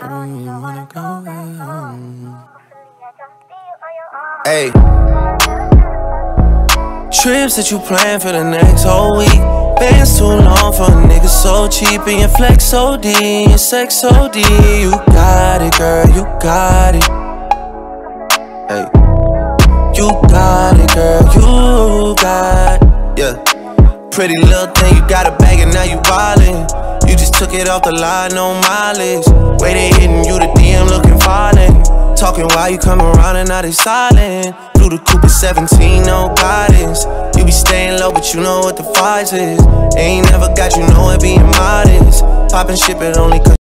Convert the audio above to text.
You wanna go hey. Trips that you plan for the next whole week. Bands too long for a nigga so cheap. And your flex OD, and your sex OD. You got it, girl, you got it. Hey. You got it, girl, you got it. Yeah. Pretty little thing, you got a bag and now you wildin'. You just took it off the line, no mileage. Way they hitting you, the DM looking violent. Talking while you come around and now they silent. Through the coupe at 17, no guidance. You be staying low, but you know what the fight is. Ain't never got you know it being modest. Poppin' shit, but only 'cause